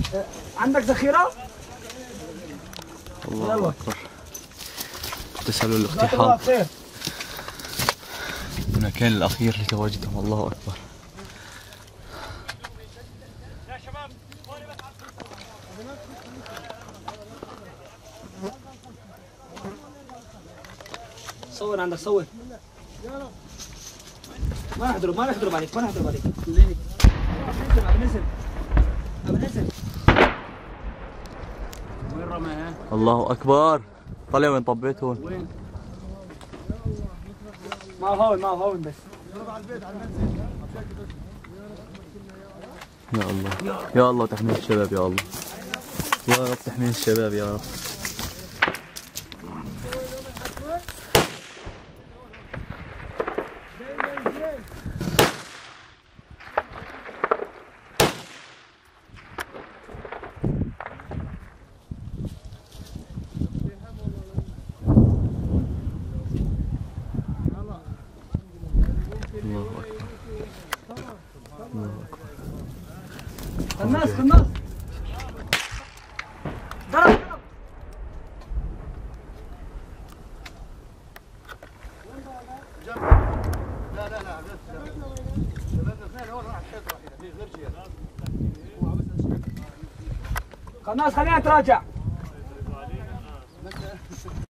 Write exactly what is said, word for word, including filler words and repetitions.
عندك ذخيره؟ الله اكبر. تسألوا الاقتحام. المكان الاخير لتواجدهم. الله اكبر. صور عندك صور. ما نحضروا ما نحضروا عليك ما نحضروا عليك. ليه؟ ابو نسر ابو نسر وين رماها؟ الله اكبر. طلع وين طبيت هون؟ وين؟ ما هون ما هون بس. يا الله يا الله تحمي الشباب. يا الله يا رب تحمي الشباب يا رب. الله أكبر. الله أكبر. الناس الناس ضرب لا لا لا الناس خلينا نتراجع.